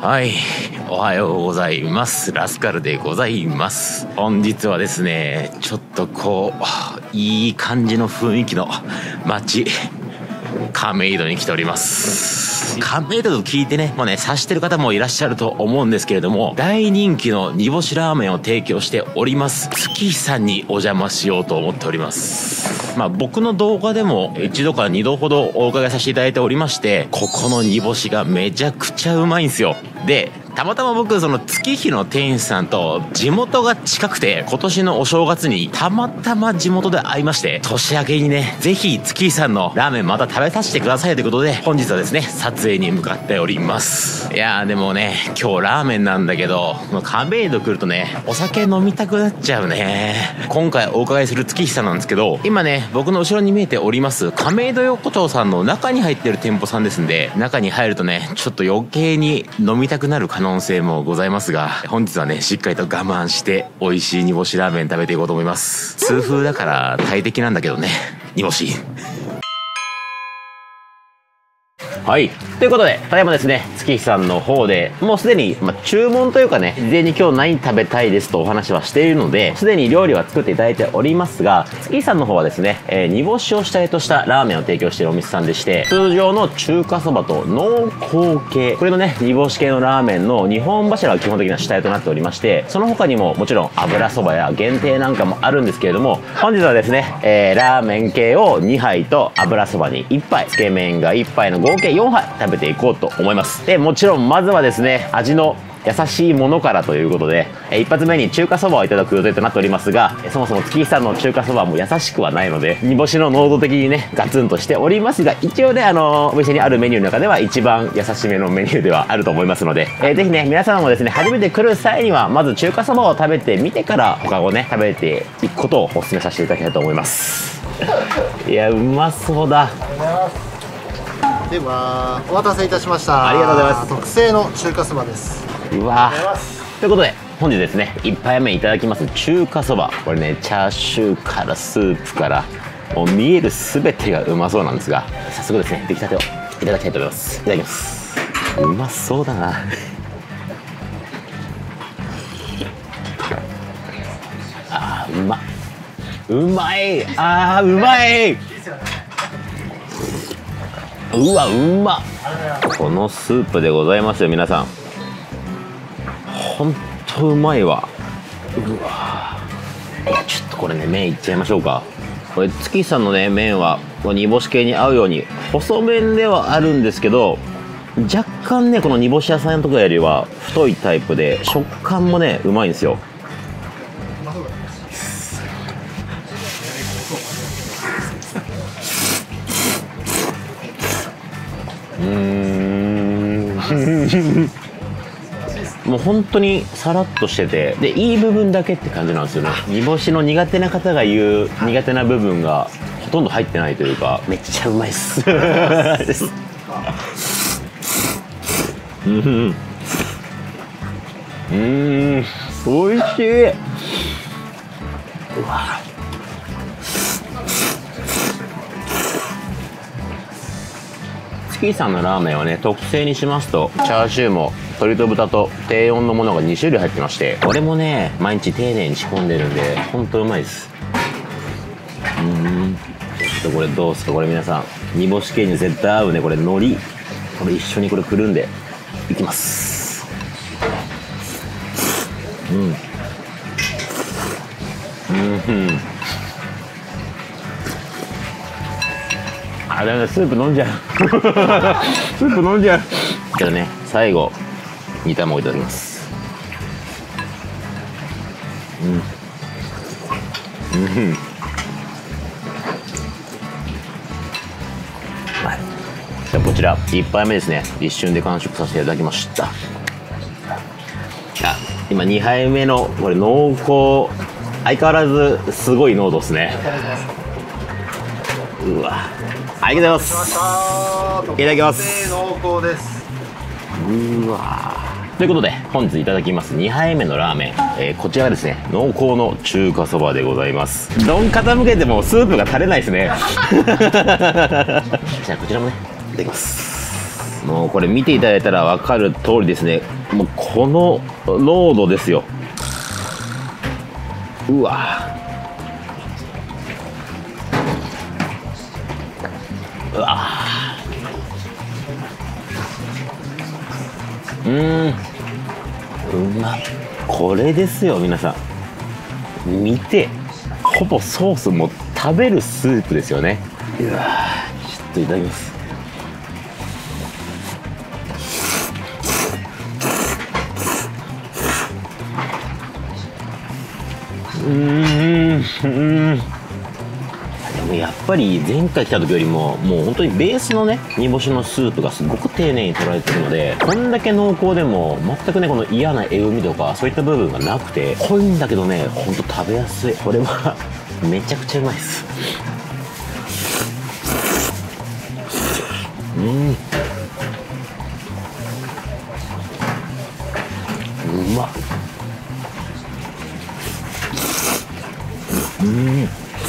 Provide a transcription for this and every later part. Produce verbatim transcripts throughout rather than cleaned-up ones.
はい、おはようございます。ラスカルでございます。本日はですね、ちょっとこういい感じの雰囲気の街亀戸に来ております。亀戸と聞いてね、もうね察してる方もいらっしゃると思うんですけれども、大人気の煮干しラーメンを提供しております月日さんにお邪魔しようと思っております。まあ僕の動画でも一度から二度ほどお伺いさせていただいておりまして、ここの煮干しがめちゃくちゃうまいんですよ。でたまたま僕その月日の店主さんと地元が近くて、今年のお正月にたまたま地元で会いまして、年明けにねぜひ月日さんのラーメンまた食べさせてくださいということで、本日はですね撮影に向かっております。いやーでもね、今日ラーメンなんだけど、亀戸来るとねお酒飲みたくなっちゃうね。今回お伺いする月日さんなんですけど、今ね僕の後ろに見えております亀戸横丁さんの中に入ってる店舗さんですんで、中に入るとねちょっと余計に飲みたくなる可能性もございますが、本日はねしっかりと我慢して美味しい煮干しラーメン食べていこうと思います。痛風だから大敵なんだけどね、煮干し。はい。ということで、ただいまですね、月日さんの方で、もうすでに、まあ、注文というかね、事前に今日何食べたいですとお話はしているので、すでに料理は作っていただいておりますが、月日さんの方はですね、えー、煮干しを主体としたラーメンを提供しているお店さんでして、通常の中華そばと濃厚系、これのね、煮干し系のラーメンのにほん柱が基本的な主体となっておりまして、その他にももちろん油そばや限定なんかもあるんですけれども、本日はですね、えー、ラーメン系をにはいと油そばにいっぱい、つけ麺がいっぱいの合計よんはい食べていこうと思います。でもちろんまずはですね、味の優しいものからということで、え一発目に中華そばをいただく予定となっておりますが、そもそも月日さんの中華そばも優しくはないので、煮干しの濃度的にねガツンとしておりますが、一応ねあのお店にあるメニューの中では一番優しめのメニューではあると思いますので、えー、ぜひね皆様もですね初めて来る際にはまず中華そばを食べてみてから他をね食べていくことをお勧めさせていただきたいと思います。いやうまそうだ。 ではお待たせいたしました。 ありがとうございます。 特製の中華そばです。 うわということで本日ですねいっぱいめいただきます中華そば、これねチャーシューからスープからもう見える全てがうまそうなんですが、早速ですね出来たてをいただきたいと思います。いただきます。うまそうだな。あーうまうまいあーうまいうわうまっ。このスープでございますよ皆さん、ほんとうまいわ。うわいやちょっとこれね麺いっちゃいましょうか。これ月日さんのね麺は煮干し系に合うように細麺ではあるんですけど、若干ねこの煮干し屋さんのとこよりは太いタイプで食感もねうまいんですよ。うーんもう本当にさらっとしてて、でいい部分だけって感じなんですよね。煮干しの苦手な方が言う苦手な部分がほとんど入ってないというか、めっちゃうまいっすうんうんおいしい。うわ月日さんのラーメンはね特製にしますと、チャーシューも鶏と豚と低温のものがに種類入ってまして、これもね毎日丁寧に仕込んでるんでほんとうまいです。うんちょっとこれどうすかこれ皆さん、煮干し系に絶対合うねこれ。海苔これ一緒にこれくるんでいきます。うんうんあ、だめだ、スープ飲んじゃうスープ飲んじゃうじゃあね、最後煮卵いただきます。うんうんはい、じゃあこちらいっぱいめですね、一瞬で完食させていただきました。あ、今にはいめのこれ濃厚、相変わらずすごい濃度ですね。うわ、ありがとうございます。いただきます。 濃厚です。 うわということで本日いただきますにはいめのラーメン、えー、こちらがですね濃厚の中華そばでございます。丼傾けてもスープが垂れないですねじゃあこちらもねいただきます。 もうこれ見ていただいたら分かる通りですね、もうこの濃度ですよ。うわうわうーん、うまっ。これですよ皆さん、見て、ほぼソースも食べるスープですよね。うわちょっといただきます。うーん、うーん。でもやっぱり前回来た時よりももう本当にベースのね煮干しのスープがすごく丁寧に取られてるので、こんだけ濃厚でも全くねこの嫌なえぐみとかそういった部分がなくて、濃いんだけどねほんと食べやすい。これはめちゃくちゃうまいです。うん、うまっ。うん、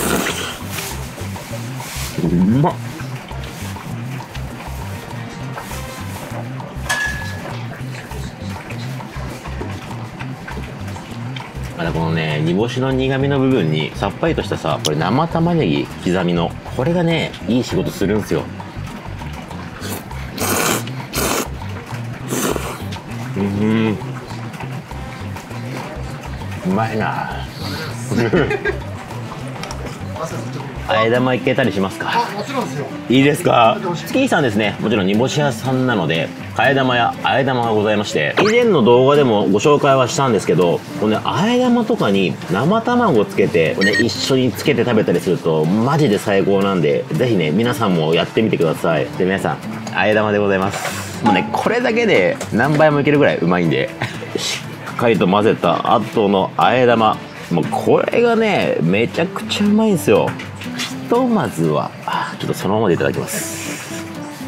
うまっ。まだこのね煮干しの苦味の部分にさっぱりとしたさ、これ生玉ねぎ刻みのこれがねいい仕事するんですよ。うん、うまいな。あえ玉いけたりしますか？ あ、もちろんですよ。 いいですか？月井さんですね、もちろん煮干し屋さんなので替え玉やあえ玉がございまして、以前の動画でもご紹介はしたんですけど、このねあえ玉とかに生卵つけて、ね、一緒につけて食べたりするとマジで最高なんで、ぜひね皆さんもやってみてください。で皆さんあえ玉でございます。もうねこれだけで何倍もいけるぐらいうまいんでしっかりと混ぜた後のあえ玉、もうこれがねめちゃくちゃうまいんですよ。ひとまずはちょっとそのままでいただきます。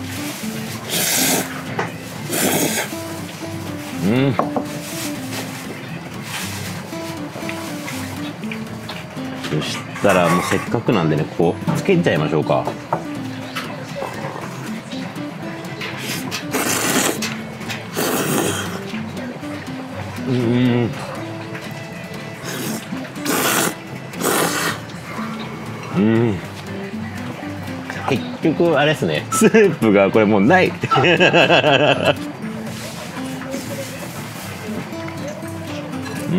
うん、そしたらもうせっかくなんでねこうつけちゃいましょうか。うん、うん、結局あれですね、スープがこれもうないうん、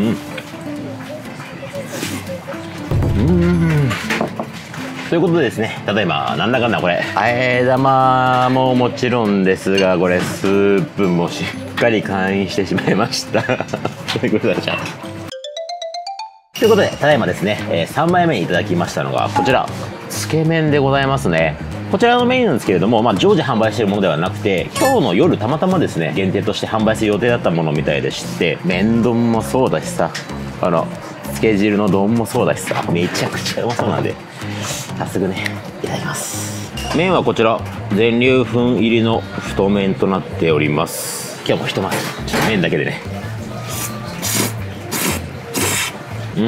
うん、ということでですね、例えばなんだかんだこれあえ玉ももちろんですが、これスープもしっかり完飲してしまいましたということでじゃあということで、ただいまですね、えー、さんまいめにいただきましたのがこちらつけ麺でございますね。こちらのメニューなんですけれども、まあ、常時販売しているものではなくて、今日の夜たまたまですね限定として販売する予定だったものみたいでして、麺丼もそうだしさ、あのつけ汁の丼もそうだしさ、めちゃくちゃうまそうなんで早速ねいただきます。麺はこちら全粒粉入りの太麺となっております。今日もひとまずちょっと麺だけでね、うん、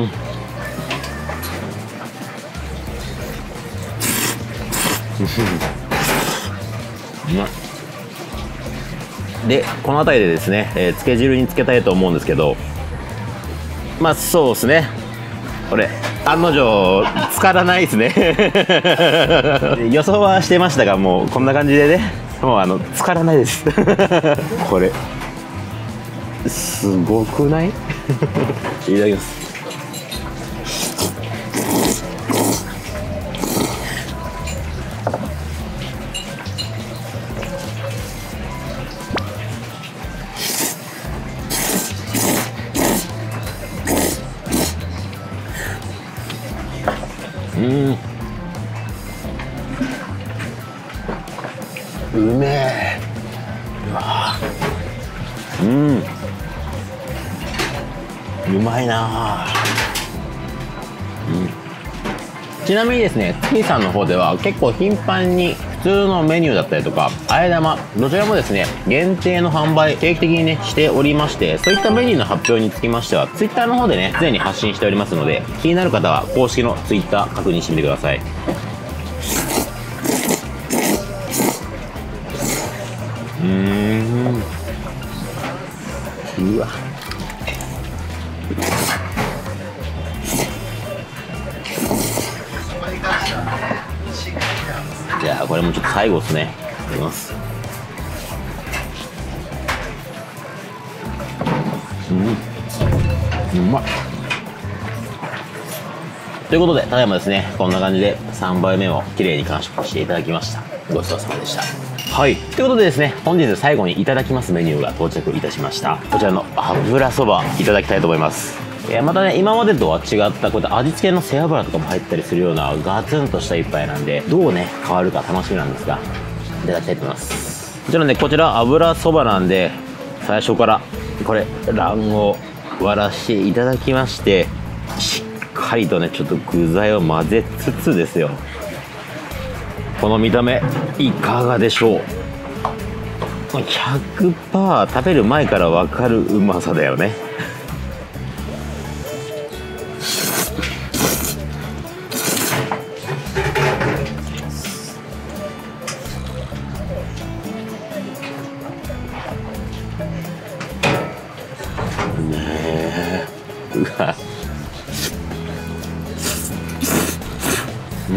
うまい。でこの辺りでですね、えー、つけ汁につけたいと思うんですけど、まあそうですね、これ案の定浸からないですね予想はしてましたが、もうこんな感じでね、もうあの浸からないですこれすごくないいただきます。うん、うめえ。うわ、うん、うまいな、うん、ちなみにですね、月さんの方では結構頻繁に普通のメニューだったりとかあえ玉どちらもですね限定の販売定期的にねしておりまして、そういったメニューの発表につきましては Twitter の方でね常に発信しておりますので、気になる方は公式の Twitter 確認してみてください。 うーん、うわ、じゃあこれもちょっと最後ですね。いきます。うん、うまい。ということで、ただいまですね、こんな感じでさんばいめを綺麗に完食していただきました。ごちそうさまでした。はい。ということでですね、本日最後にいただきますメニューが到着いたしました。こちらの油そばいただきたいと思います。えー、またね、今までとは違った、こういった味付けの背脂とかも入ったりするようなガツンとした一杯なんで、どうね、変わるか楽しみなんですが、いただきたいと思います。もちろんね、こちら油そばなんで、最初からこれ、卵黄割らしていただきまして、しっかりとね、ちょっと具材を混ぜつつですよ。この見た目いかがでしょう。 ひゃくパーセント 食べる前から分かるうまさだよね。ねえ、うわ、うん、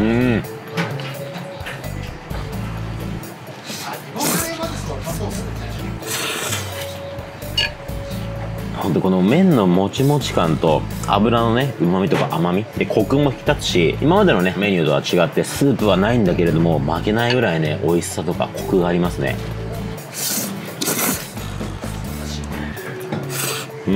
ほんとこの麺のもちもち感と油のね、うまみとか甘みでコクも引き立つし、今までのねメニューとは違ってスープはないんだけれども負けないぐらいね、美味しさとかコクがありますね。うん、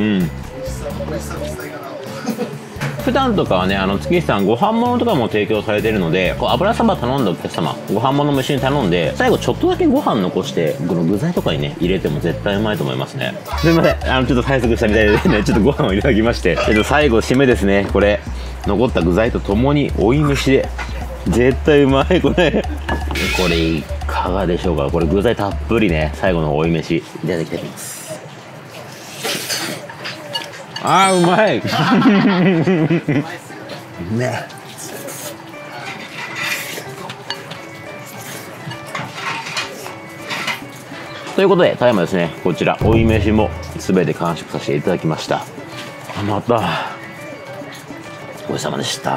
普段とかはね、あの月日さんご飯物とかも提供されてるので、こう油そば頼んだお客様、ご飯物も一緒に頼んで、最後ちょっとだけご飯残してこの具材とかにね入れても絶対うまいと思いますね。すいません、あのちょっと催促したみたいでね、ちょっとご飯をいただきまして、えっと最後締めですね。これ残った具材とともに追い飯で絶対うまい。これこれいかがでしょうか。これ具材たっぷりね、最後の追い飯いただきたいと思います。あー、うまいね。ということで、ただいまですね、こちら追い飯も全て完食させていただきました。またごちそうさまでした。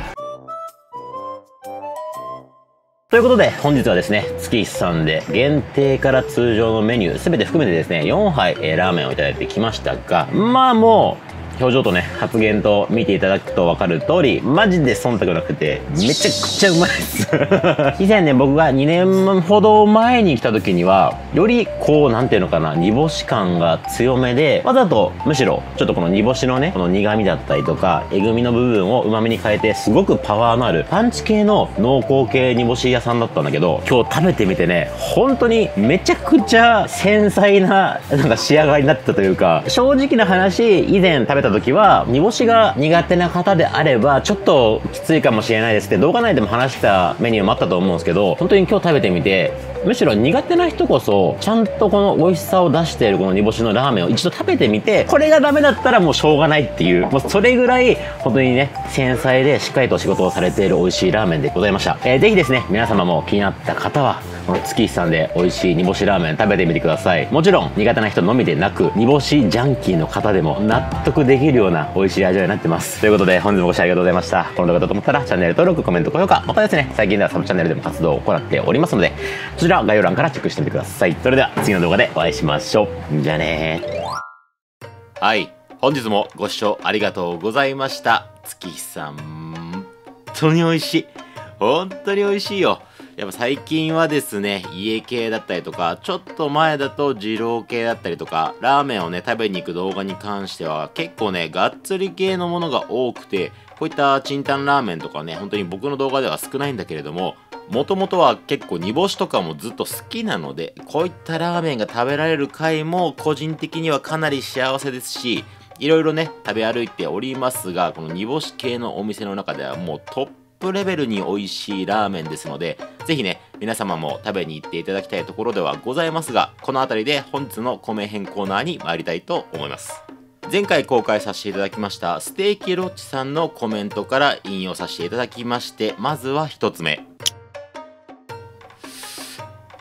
ということで、本日はですね、月日さんで限定から通常のメニュー全て含めてですね、よんはい、えー、ラーメンをいただいてきましたが、まあもう表情とね、発言と見ていただくと分かる通り、マジで忖度なくてめちゃくちゃうまいです以前ね、僕がにねんほど前に来た時にはよりこう、なんていうのかな、煮干し感が強めで、わざとむしろちょっとこの煮干しのね、この苦味だったりとかえぐみの部分をうまみに変えて、すごくパワーのあるパンチ系の濃厚系煮干し屋さんだったんだけど、今日食べてみてね、本当にめちゃくちゃ繊細ななんか仕上がりになったというか、正直な話、以前食べた時は煮干しが苦手な方であればちょっときついかもしれないですって動画内でも話したメニューもあったと思うんですけど、本当に今日食べてみて、むしろ苦手な人こそちゃんとこの美味しさを出しているこの煮干しのラーメンを一度食べてみて、これがダメだったらもうしょうがないっていう、もうそれぐらい本当にね、繊細でしっかりと仕事をされている美味しいラーメンでございました。えー、ぜひですね、皆様も気になった方はこの月日さんで美味しい煮干しラーメン食べてみてください。もちろん苦手な人のみでなく、煮干しジャンキーの方でも納得できるような美味しい味わいになってます。ということで、本日もご視聴ありがとうございました。この動画だと思ったらチャンネル登録、コメント、高評価、またですね、最近ではサブチャンネルでも活動を行っておりますので、そちらは概要欄からチェックしてみてください。それでは次の動画でお会いしましょう。じゃあねー。はい、本日もご視聴ありがとうございました。月日さん、本当に美味しい。本当に美味しいよ。やっぱ最近はですね、家系だったりとか、ちょっと前だと二郎系だったりとか、ラーメンをね、食べに行く動画に関しては結構ね、がっつり系のものが多くて、こういったチンタンラーメンとかね、本当に僕の動画では少ないんだけれども、もともとは結構煮干しとかもずっと好きなので、こういったラーメンが食べられる回も個人的にはかなり幸せですし、いろいろね、食べ歩いておりますが、この煮干し系のお店の中ではもうトップレベルに美味しいラーメンですので、ぜひね、皆様も食べに行っていただきたいところではございますが、この辺りで本日の米編コーナーに参りたいと思います。前回公開させていただきましたステーキロッチさんのコメントから引用させていただきまして、まずはひとつめ。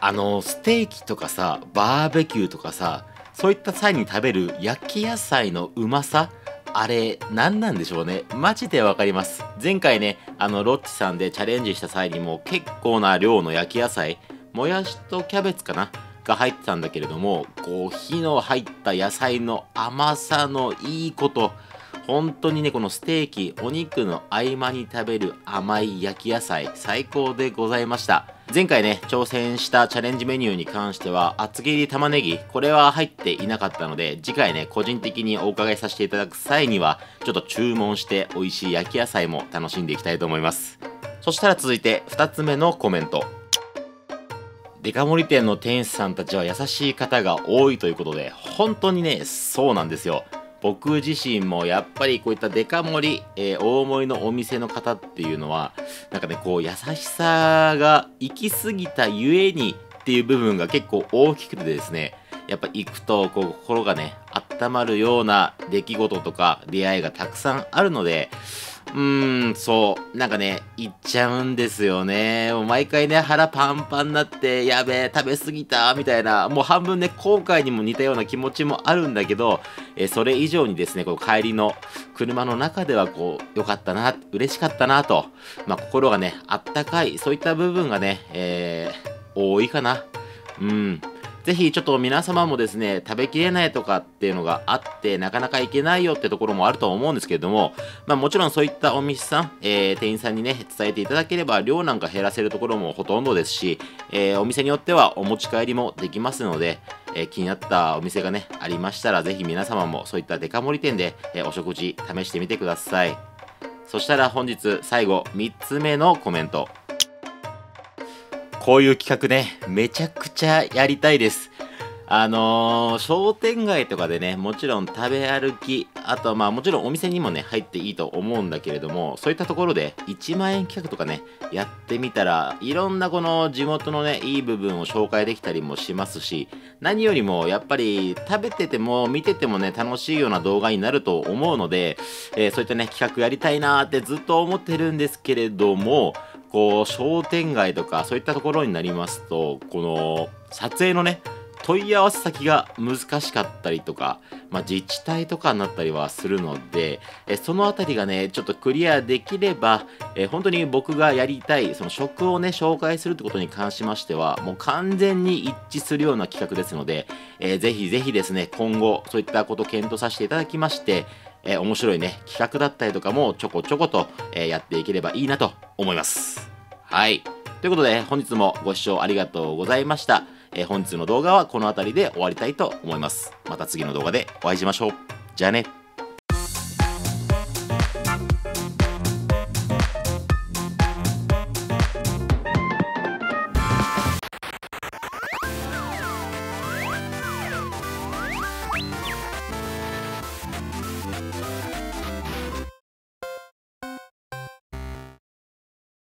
あのステーキとかさバーベキューとかさ、そういった際に食べる焼き野菜のうまさ、あれ何なんでしょうね。マジでわかります。前回ねあのロッチさんでチャレンジした際にも結構な量の焼き野菜、もやしとキャベツかなが入ってたんだけれども、こう火の入った野菜の甘さのいいこと、本当にねこのステーキお肉の合間に食べる甘い焼き野菜、最高でございました。前回ね挑戦したチャレンジメニューに関しては厚切り玉ねぎ、これは入っていなかったので、次回ね個人的にお伺いさせていただく際にはちょっと注文して美味しい焼き野菜も楽しんでいきたいと思います。そしたら続いてふたつめのコメント。デカ盛り店の店主さんたちは優しい方が多いということで、本当にねそうなんですよ。僕自身もやっぱりこういったデカ盛り、えー、大盛りのお店の方っていうのはなんかねこう優しさが行き過ぎたゆえにっていう部分が結構大きくてですね、やっぱ行くとこう心がね温まるような出来事とか出会いがたくさんあるので、うーん、そうなんかね行っちゃうんですよね。もう毎回ね腹パンパンになって、やべえ食べ過ぎたみたいな、もう半分ね後悔にも似たような気持ちもあるんだけど、えそれ以上にですねこう帰りの車の中ではこう良かったな、嬉しかったなと、まあ、心がねあったかい、そういった部分がね、えー、多いかな。うん、ぜひちょっと皆様もですね食べきれないとかっていうのがあってなかなか行けないよってところもあると思うんですけれども、まあ、もちろんそういったお店さん、えー、店員さんにね伝えていただければ量なんか減らせるところもほとんどですし、えー、お店によってはお持ち帰りもできますので、えー、気になったお店がねありましたらぜひ皆様もそういったデカ盛り店で、えー、お食事試してみてください。そしたら本日最後みっつめのコメント。こういう企画ねめちゃくちゃやりたいです。あのー、商店街とかでねもちろん食べ歩き、あとはまあもちろんお店にもね入っていいと思うんだけれども、そういったところでいちまんえん企画とかねやってみたらいろんなこの地元のねいい部分を紹介できたりもしますし、何よりもやっぱり食べてても見ててもね楽しいような動画になると思うので、えー、そういったね企画やりたいなーってずっと思ってるんですけれども、こう商店街とかそういったところになりますとこの撮影のね問い合わせ先が難しかったりとか、まあ、自治体とかになったりはするので、えそのあたりがねちょっとクリアできれば、え本当に僕がやりたいその食をね紹介するってことに関しましてはもう完全に一致するような企画ですので、えー、ぜひぜひですね今後そういったことを検討させていただきまして、えー、面白いね企画だったりとかもちょこちょこと、えー、やっていければいいなと思います。はい、ということで本日もご視聴ありがとうございました。えー、本日の動画はこの辺りで終わりたいと思います。また次の動画でお会いしましょう。じゃあね。